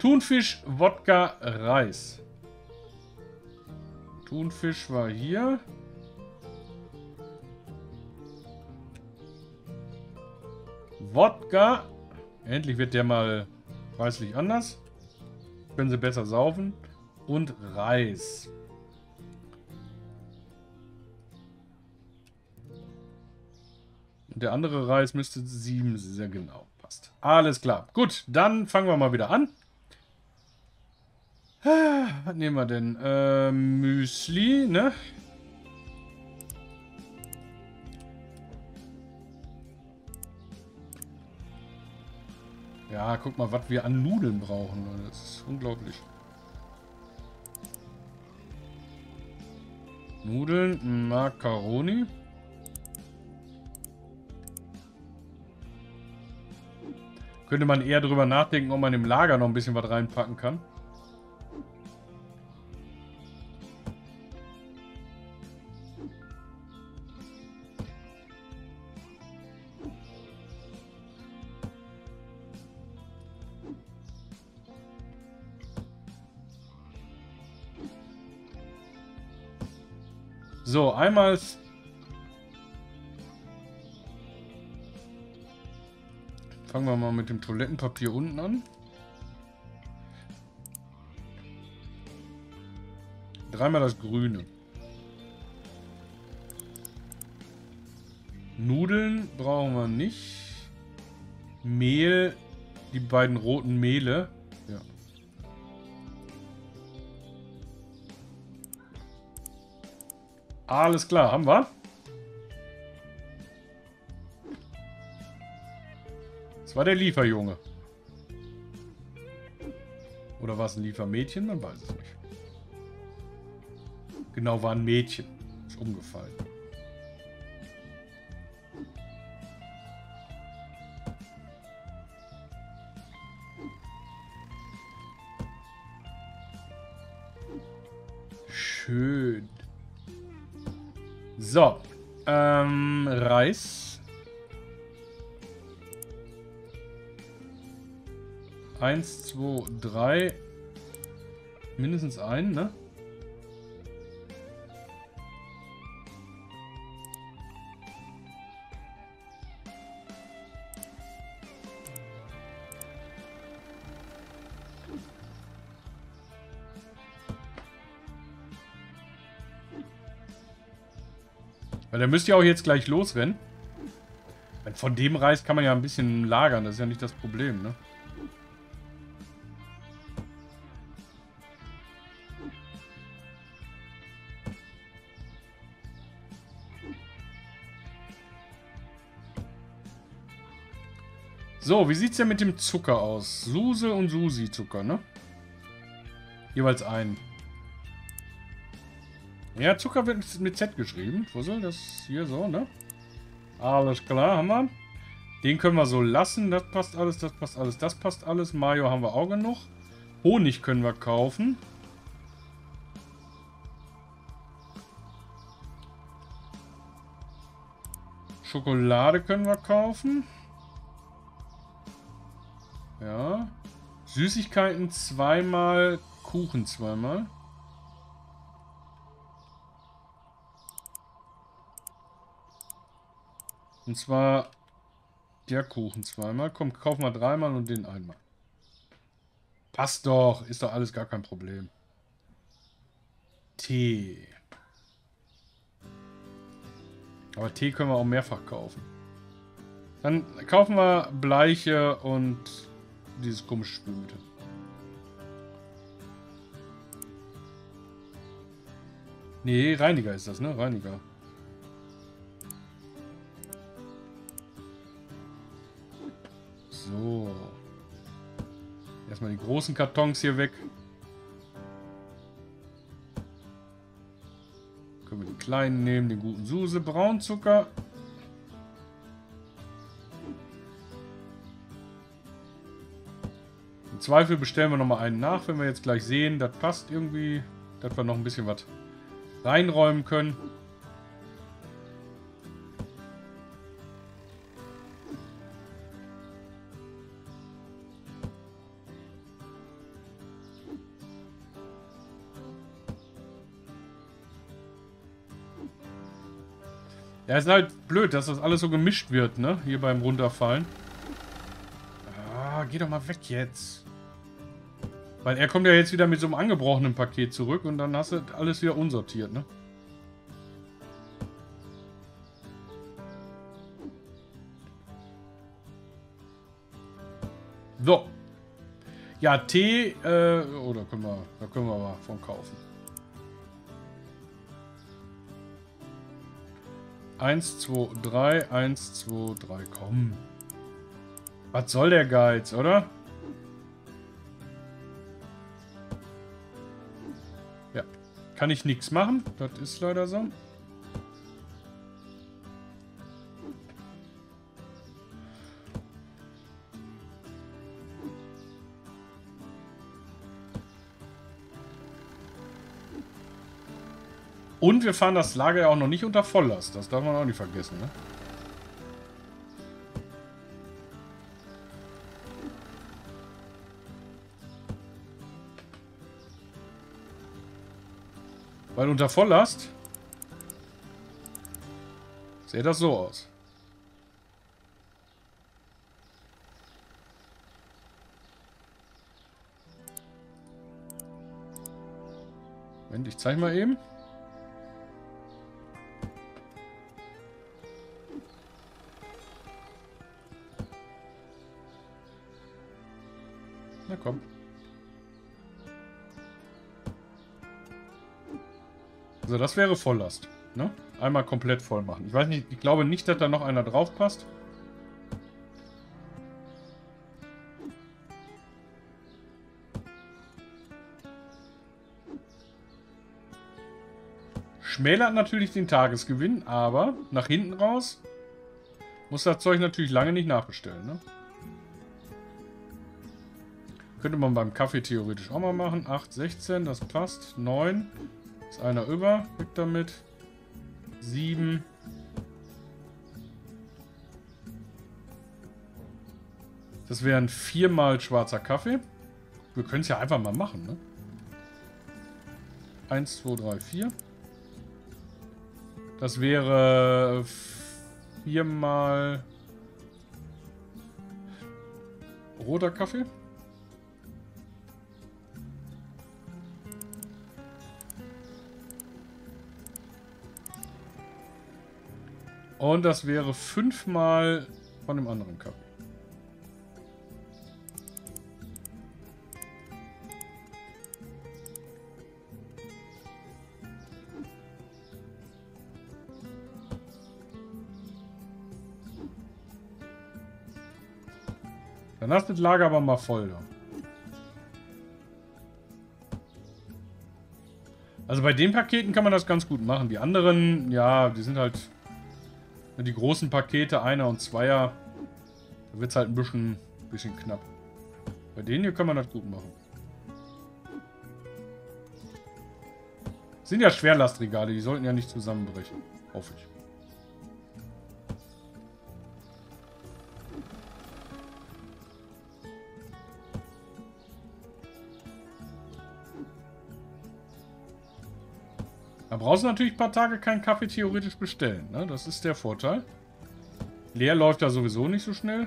Thunfisch, Wodka, Reis. Thunfisch war hier. Wodka. Endlich wird der mal preislich anders. Können sie besser saufen. Und Reis. Und der andere Reis müsste 7, sehr genau. Passt. Alles klar. Gut, dann fangen wir mal wieder an. Was nehmen wir denn? Müsli, ne? Ja, guck mal, was wir an Nudeln brauchen. Das ist unglaublich. Nudeln, Macaroni. Könnte man eher drüber nachdenken, ob man im Lager noch ein bisschen was reinpacken kann. So, einmal... Fangen wir mal mit dem Toilettenpapier unten an. Dreimal das Grüne. Nudeln brauchen wir nicht. Mehl, die beiden roten Mehle. Ja. Alles klar, haben wir. Das war der Lieferjunge. Oder war es ein Liefermädchen? Man weiß es nicht. Genau, war ein Mädchen. Ist umgefallen. Schön. So. Reis. 1, 2, 3. Mindestens einen, ne? Weil der müsste ja auch jetzt gleich losrennen. Von dem Reis kann man ja ein bisschen lagern, das ist ja nicht das Problem, ne? So, wie sieht's denn mit dem Zucker aus? Suse und Susi-Zucker, ne? Jeweils einen. Ja, Zucker wird mit Z geschrieben. Wo soll das? Hier so, ne? Alles klar, haben wir. Den können wir so lassen. Das passt alles, das passt alles, das passt alles. Mayo haben wir auch genug. Honig können wir kaufen. Schokolade können wir kaufen. Ja. Süßigkeiten zweimal, Kuchen zweimal. Und zwar der Kuchen zweimal. Komm, kaufen wir dreimal und den einmal. Passt doch. Ist doch alles gar kein Problem. Tee. Aber Tee können wir auch mehrfach kaufen. Dann kaufen wir Bleiche und dieses komische Spülmittel. Nee, Reiniger ist das, ne? Reiniger. So. Erstmal die großen Kartons hier weg. Können wir die kleinen nehmen, den guten Suse, Braunzucker. Im Zweifel bestellen wir nochmal einen nach, wenn wir jetzt gleich sehen, das passt irgendwie, dass wir noch ein bisschen was reinräumen können. Ja, ist halt blöd, dass das alles so gemischt wird, ne? Hier beim Runterfallen. Ah, geh doch mal weg jetzt. Weil er kommt ja jetzt wieder mit so einem angebrochenen Paket zurück und dann hast du alles wieder unsortiert, ne? So. Ja, Tee, oh, da können wir aber von kaufen. 1, 2, 3, 1, 2, 3, komm. Was soll der Geiz, oder? Ja, kann ich nichts machen. Das ist leider so. Und wir fahren das Lager ja auch noch nicht unter Volllast. Das darf man auch nicht vergessen, ne? Weil unter Volllast sähe das so aus. Moment, ich zeige mal eben. Na komm. Also das wäre Volllast. Ne? Einmal komplett voll machen. Ich weiß nicht, ich glaube nicht, dass da noch einer drauf passt. Schmälert natürlich den Tagesgewinn, aber nach hinten raus muss das Zeug natürlich lange nicht nachbestellen. Ne? Könnte man beim Kaffee theoretisch auch mal machen. 8, 16, das passt. 9, ist einer über. Weg damit. 7. Das wären 4 mal schwarzer Kaffee. Wir können es ja einfach mal machen, ne? 1, 2, 3, 4. Das wäre 4 mal roter Kaffee. Und das wäre 5 mal von dem anderen Kaffee. Dann hast du das Lager aber mal voll da. Also bei den Paketen kann man das ganz gut machen. Die anderen, ja, die sind halt... Die großen Pakete, 1er und 2er, da wird es halt ein bisschen knapp. Bei denen hier kann man das gut machen. Sind ja Schwerlastregale, die sollten ja nicht zusammenbrechen. Hoffe ich. Da brauchst du natürlich ein paar Tage keinen Kaffee theoretisch bestellen. Ne? Das ist der Vorteil. Leer läuft da sowieso nicht so schnell.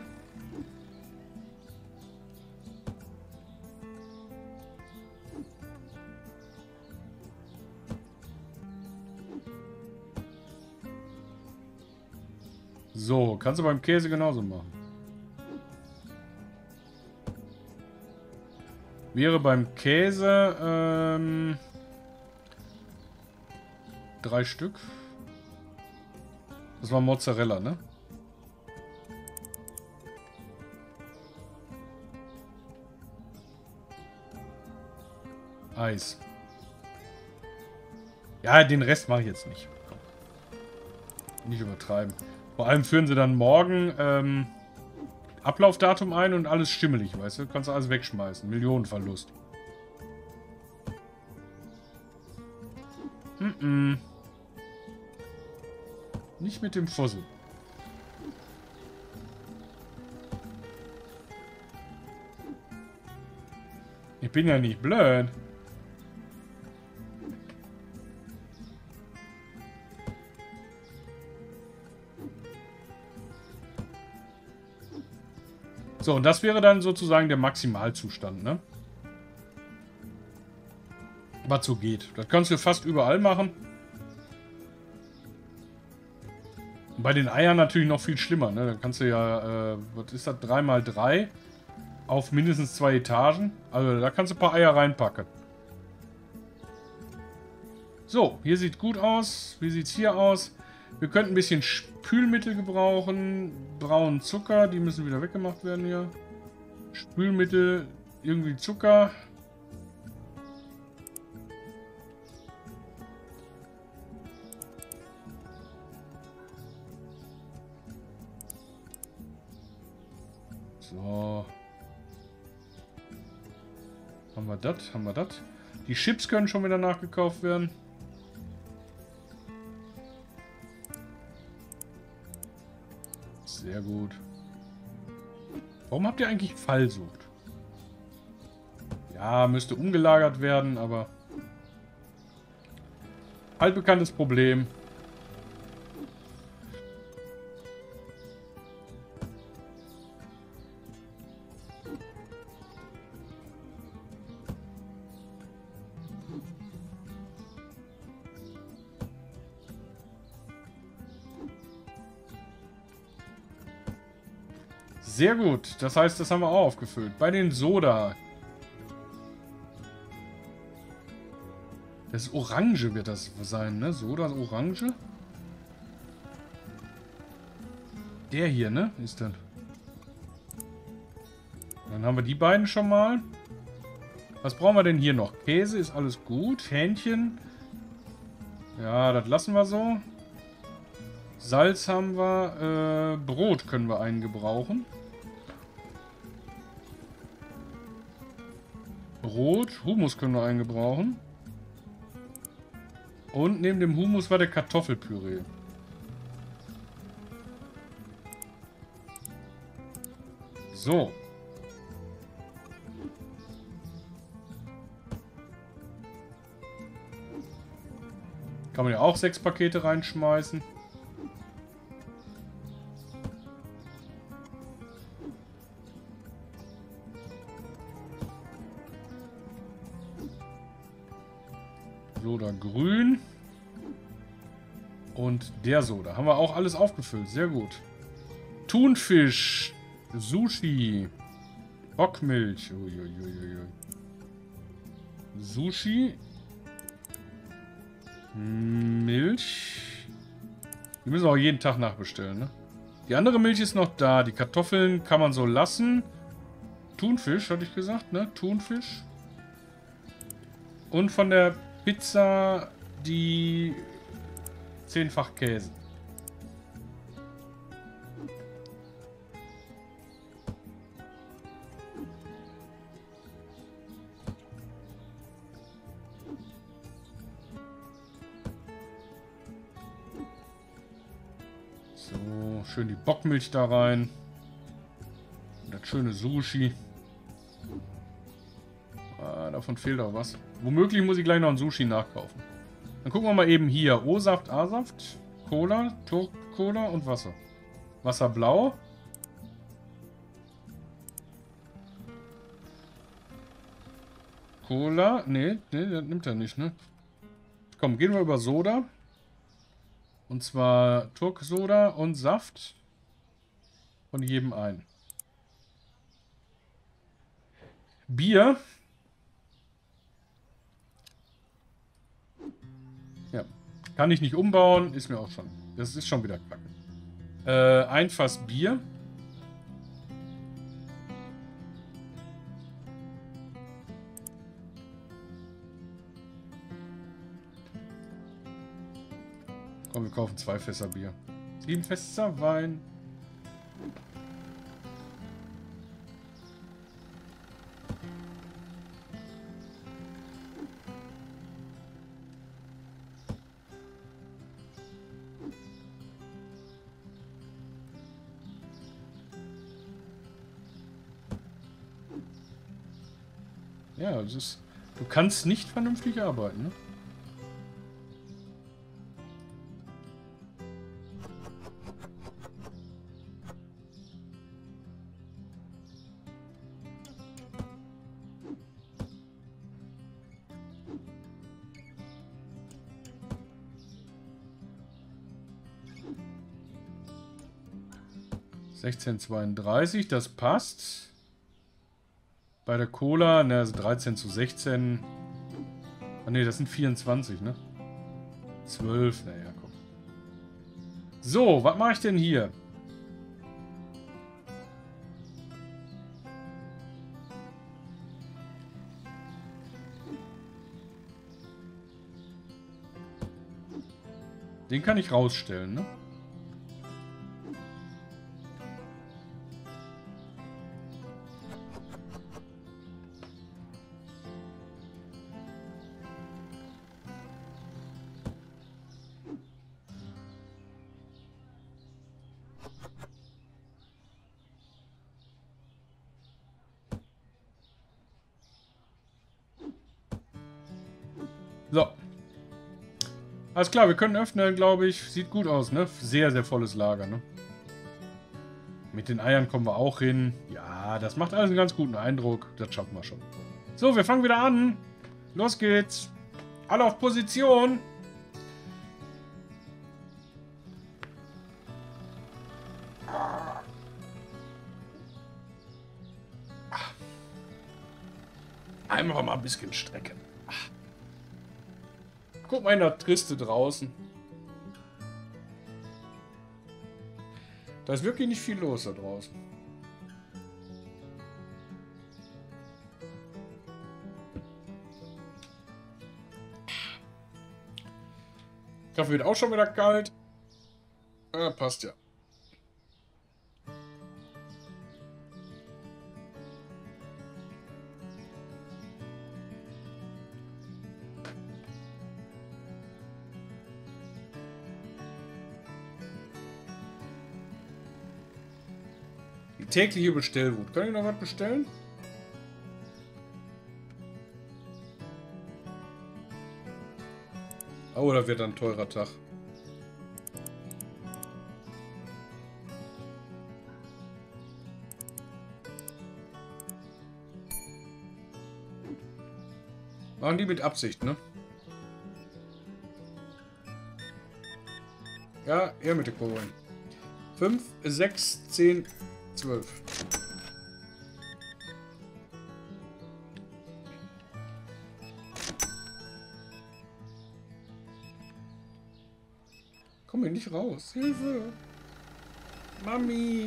So, kannst du beim Käse genauso machen. Wäre beim Käse 3 Stück. Das war Mozzarella, ne? Eis. Ja, den Rest mache ich jetzt nicht. Nicht übertreiben. Vor allem führen sie dann morgen Ablaufdatum ein und alles stimmelig, weißt du? Kannst du alles wegschmeißen. Millionenverlust. Nicht mit dem Fussel. Ich bin ja nicht blöd. So, und das wäre dann sozusagen der Maximalzustand, ne? Was so geht. Das kannst du fast überall machen. Bei den Eiern natürlich noch viel schlimmer, ne? Da kannst du ja, was ist das, 3×3 auf mindestens 2 Etagen. Also da kannst du ein paar Eier reinpacken. So, hier sieht gut aus. Wie sieht es hier aus? Wir könnten ein bisschen Spülmittel gebrauchen. Braunen Zucker, die müssen wieder weggemacht werden hier. Spülmittel, irgendwie Zucker. So. Haben wir das? Haben wir das? Die Chips können schon wieder nachgekauft werden. Sehr gut. Warum habt ihr eigentlich Fallsucht? Ja, müsste umgelagert werden, aber... altbekanntes Problem. Sehr gut. Das heißt, das haben wir auch aufgefüllt. Bei den Soda. Das ist Orange wird das sein, ne? Soda Orange. Der hier, ne? Ist das. Dann haben wir die beiden schon mal. Was brauchen wir denn hier noch? Käse ist alles gut. Hähnchen. Ja, das lassen wir so. Salz haben wir. Brot können wir einen gebrauchen. Brot. Hummus können wir einen gebrauchen. Und neben dem Hummus war der Kartoffelpüree. So. Kann man ja auch 6 Pakete reinschmeißen. Soda grün. Und der Soda. Haben wir auch alles aufgefüllt. Sehr gut. Thunfisch. Sushi. Bockmilch. Uiuiuiui. Sushi. Milch. Die müssen wir auch jeden Tag nachbestellen, ne? Die andere Milch ist noch da. Die Kartoffeln kann man so lassen. Thunfisch, hatte ich gesagt, ne? Thunfisch. Und von der Pizza die 10-fach Käse. So, schön die Bockmilch da rein. Und das schöne Sushi. Ah, davon fehlt auch was. Womöglich muss ich gleich noch ein Sushi nachkaufen. Dann gucken wir mal eben hier. O-Saft, A-Saft, Cola, Turk-Cola und Wasser. Wasser blau. Cola. Nee, das nimmt er nicht, ne? Komm, gehen wir über Soda. Und zwar Turk-Soda und Saft. Von jedem ein. Bier. Ja. Kann ich nicht umbauen. Ist mir auch schon. Das ist schon wieder kacke. Ein Fass Bier. Komm, wir kaufen 2 Fässer Bier. 7 Fässer Wein. Ja, das ist... Du kannst nicht vernünftig arbeiten, ne? 16,32, das passt. Bei der Cola, ne, also 13 zu 16. Ah ne, das sind 24, ne? 12, naja, komm. So, was mache ich denn hier? Den kann ich rausstellen, ne? So. Alles klar, wir können öffnen, glaube ich. Sieht gut aus, ne? Sehr, sehr volles Lager, ne? Mit den Eiern kommen wir auch hin. Ja, das macht alles einen ganz guten Eindruck. Das schaffen wir schon. So, wir fangen wieder an. Los geht's. Alle auf Position. Einfach mal ein bisschen strecken. Guck mal in der Triste draußen. Da ist wirklich nicht viel los da draußen. Kaffee wird auch schon wieder kalt. Ah, passt ja. Die tägliche Bestellwut. Kann ich noch was bestellen? Oh, da wird ein teurer Tag. Machen die mit Absicht, ne? Ja, eher mit den Kohlen. 5, 6, 10, 12. Komm hier nicht raus. Hilfe! Mami!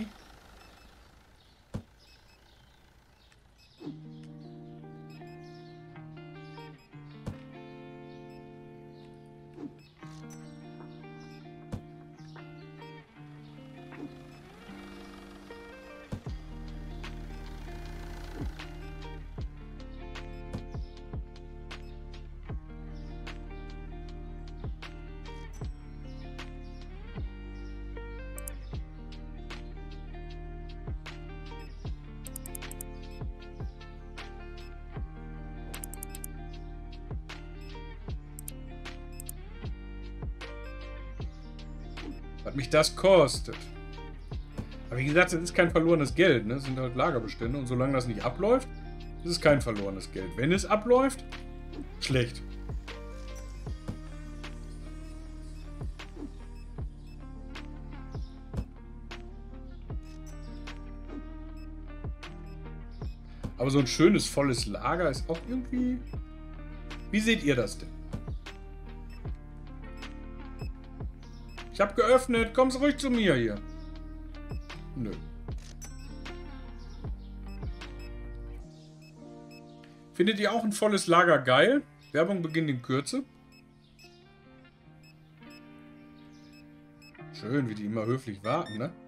Was mich das kostet. Aber wie gesagt, es ist kein verlorenes Geld. Ne? Es sind halt Lagerbestände. Und solange das nicht abläuft, ist es kein verlorenes Geld. Wenn es abläuft, schlecht. Aber so ein schönes, volles Lager ist auch irgendwie... Wie seht ihr das denn? Ich habe geöffnet. Kommst ruhig zu mir hier. Nö. Findet ihr auch ein volles Lager geil? Werbung beginnt in Kürze. Schön, wie die immer höflich warten, ne?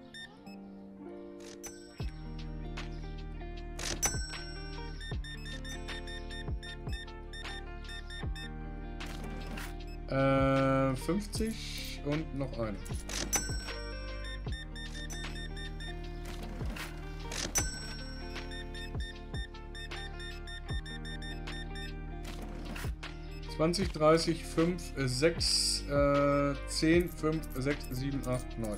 Äh, 50 und noch eine. (20, 30, 5, 6, 10, 5, 6, 7, 8, 9.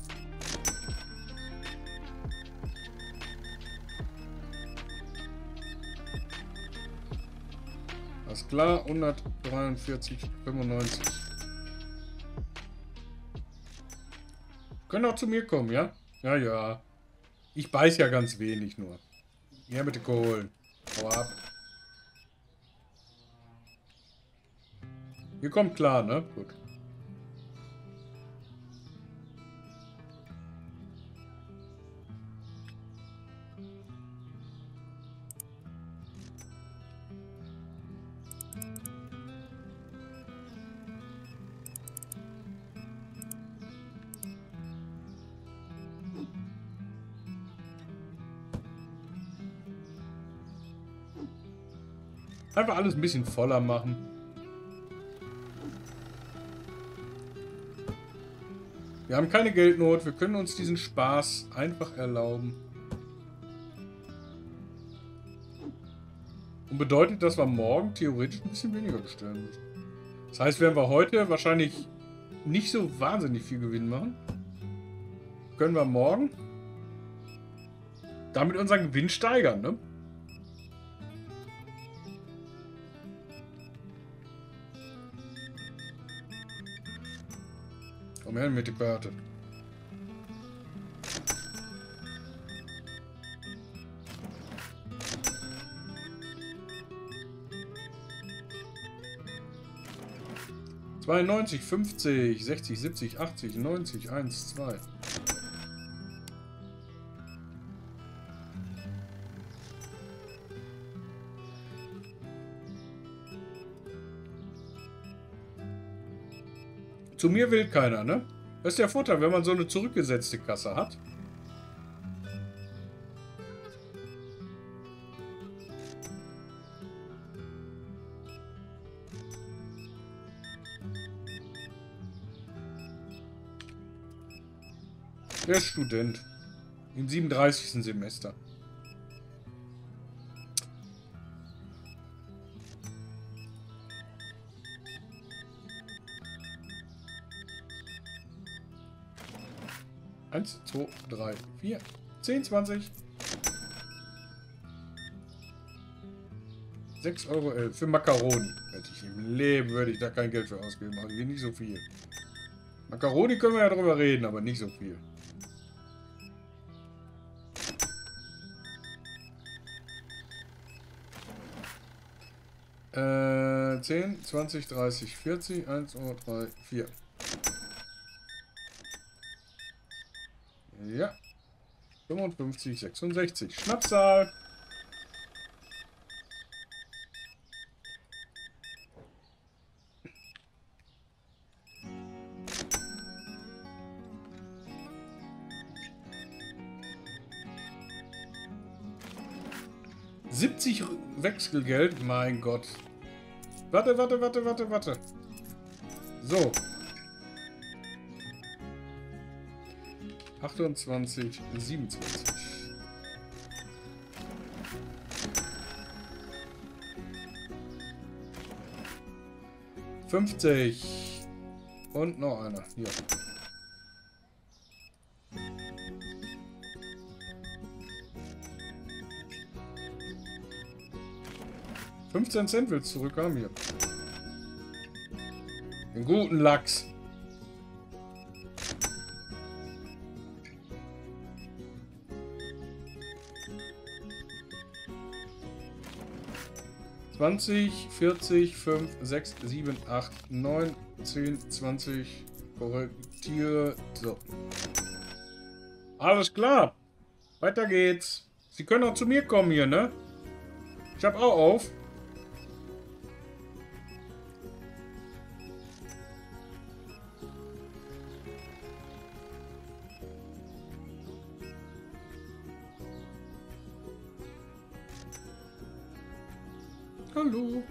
Alles klar, 143, 95. Können auch zu mir kommen, ja? Ja, ja. Ich beiß ja ganz wenig nur. Ja, bitte Kohlen. Hau ab. Ihr kommt klar, ne? Gut. Einfach alles ein bisschen voller machen. Wir haben keine Geldnot. Wir können uns diesen Spaß einfach erlauben. Und bedeutet, dass wir morgen theoretisch ein bisschen weniger bestellen müssen. Das heißt, werden wir heute wahrscheinlich nicht so wahnsinnig viel Gewinn machen. Können wir morgen damit unseren Gewinn steigern, ne? Komm her mit der Karte. ...92, 50, 60, 70, 80, 90, 1, 2. Zu mir will keiner, ne? Das ist der Vorteil, wenn man so eine zurückgesetzte Kasse hat. Der Student. Im 37. Semester. Eins, 2, 3, 4, 10, 20. 6,11 € für Macaroni. Hätte ich im Leben, würde ich da kein Geld für ausgeben. Also nicht so viel. Macaroni können wir ja drüber reden, aber nicht so viel. Äh, 10, 20, 30, 40, 1, 2, 3, 4. Ja. 55, 66. Schnapszahl. Wechselgeld, mein Gott. Warte. So. 28, 27. $50. Und noch einer. Hier. 15 Cent willst du zurückhaben hier. Den guten Lachs. ...20, 40, 5, 6, 7, 8, 9, 10, 20... ...korrektiere... ...so. Alles klar. Weiter geht's. Sie können auch zu mir kommen hier, ne? Ich hab auch auf. Hallo.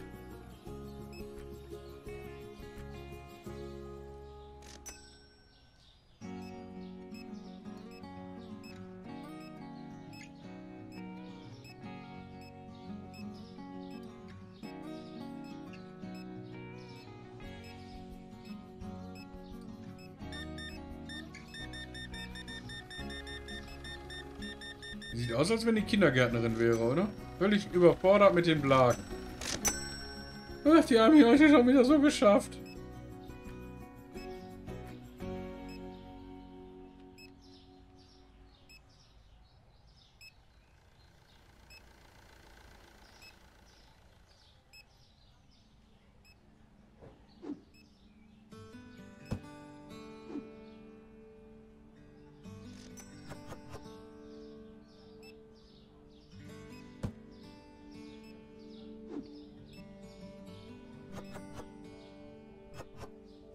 Sieht aus, als wenn die Kindergärtnerin wäre, oder? Völlig überfordert mit den Blagen. Ach, die haben hier heute schon wieder so geschafft.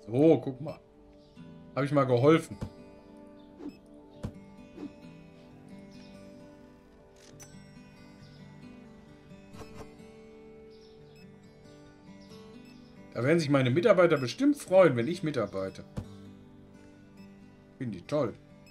So, guck mal. Habe ich mal geholfen. Da werden sich meine Mitarbeiter bestimmt freuen, wenn ich mitarbeite. Finde ich toll.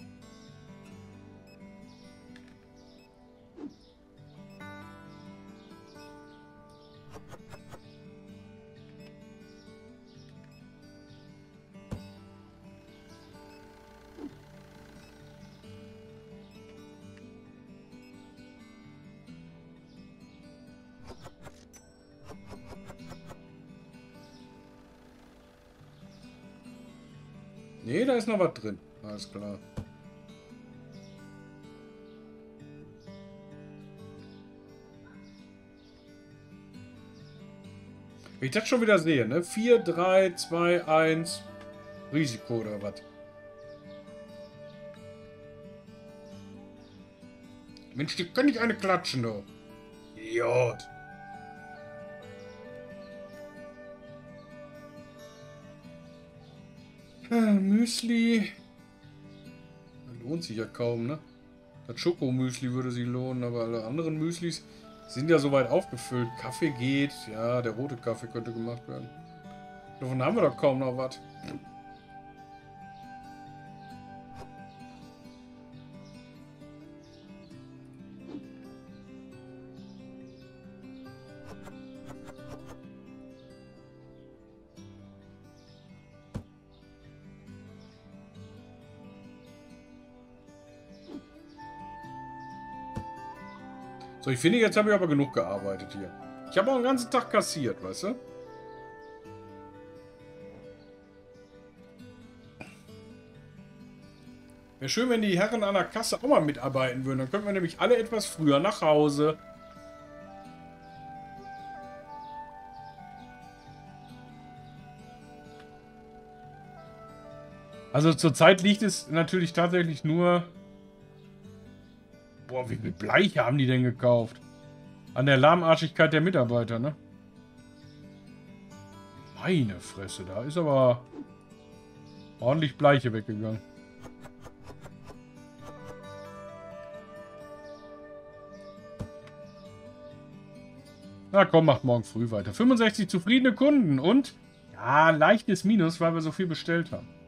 Nee, da ist noch was drin. Alles klar. Wenn ich das schon wieder sehe, ne? 4, 3, 2, 1. Risiko oder was? Mensch, die können nicht eine klatschen, du. Idiot. Müsli. Lohnt sich ja kaum, ne? Das Schokomüsli würde sich lohnen, aber alle anderen Müslis sind ja soweit aufgefüllt. Kaffee geht. Ja, der rote Kaffee könnte gemacht werden. Davon haben wir doch kaum noch was. So, ich finde, jetzt habe ich aber genug gearbeitet hier. Ich habe auch den ganzen Tag kassiert, weißt du? Wäre schön, wenn die Herren an der Kasse auch mal mitarbeiten würden. Dann könnten wir nämlich alle etwas früher nach Hause. Also zurzeit liegt es natürlich tatsächlich nur... Boah, wie viel Bleiche haben die denn gekauft? An der Lahmarschigkeit der Mitarbeiter, ne? Meine Fresse, da ist aber ordentlich Bleiche weggegangen. Na komm, macht morgen früh weiter. 65 zufriedene Kunden und ja, leichtes Minus, weil wir so viel bestellt haben.